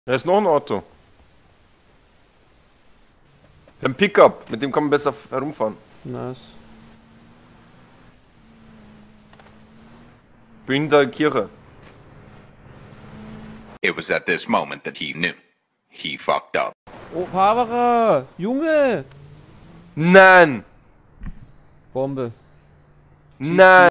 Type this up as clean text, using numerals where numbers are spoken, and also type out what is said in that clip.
Da ist noch ein Auto. Ein Pickup, mit dem kann man besser herumfahren. Nice. Bin der Kirche. It was at this moment that he knew. He fucked up. Oh, Barbara! Junge! Nein! Bombe. Nein!